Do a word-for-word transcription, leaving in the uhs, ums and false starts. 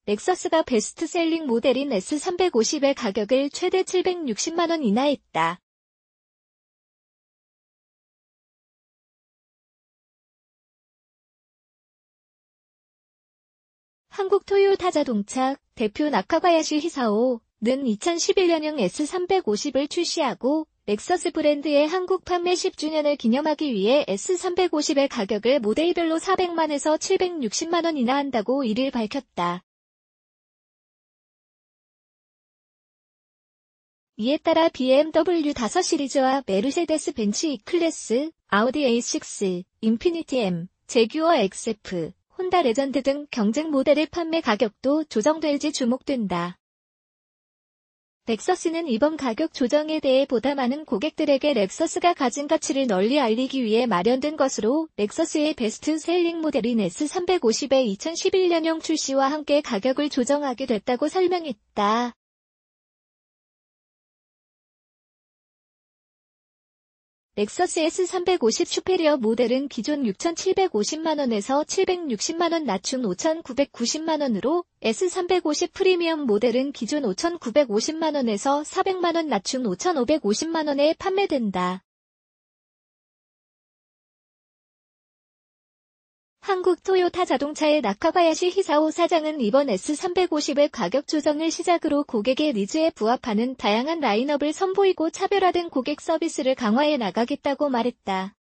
렉서스가 베스트셀링 모델인 에스 삼백오십의 가격을 최대 칠백육십만 원 인하했다. 한국토요타자동차 대표 나카바야시 히사오는 이천십일 년형 에스 삼백오십을 출시하고 렉서스 브랜드의 한국 판매 십 주년을 기념하기 위해 에스 삼백오십의 가격을 모델별로 사백만에서 칠백육십만 원 인하한다고 이를 밝혔다. 이에 따라 비엠더블유 오 시리즈와 메르세데스 벤츠 E클래스, 아우디 에이 식스, 인피니티 M, 제규어 엑스에프, 혼다 레전드 등 경쟁 모델의 판매 가격도 조정될지 주목된다. 렉서스는 이번 가격 조정에 대해 보다 많은 고객들에게 렉서스가 가진 가치를 널리 알리기 위해 마련된 것으로 렉서스의 베스트셀링 모델인 에스 삼백오십의 이천십일 년형 출시와 함께 가격을 조정하게 됐다고 설명했다. 렉서스 에스 삼백오십 슈페리어 모델은 기존 육천칠백오십만 원에서 칠백육십만 원 낮춘 오천구백구십만 원으로 에스 삼백오십 프리미엄 모델은 기존 오천구백오십만 원에서 사백만 원 낮춘 오천오백오십만 원에 판매된다. 한국 토요타 자동차의 나카바야시 히사오 사장은 이번 에스 삼백오십의 가격 조정을 시작으로 고객의 니즈에 부합하는 다양한 라인업을 선보이고 차별화된 고객 서비스를 강화해 나가겠다고 말했다.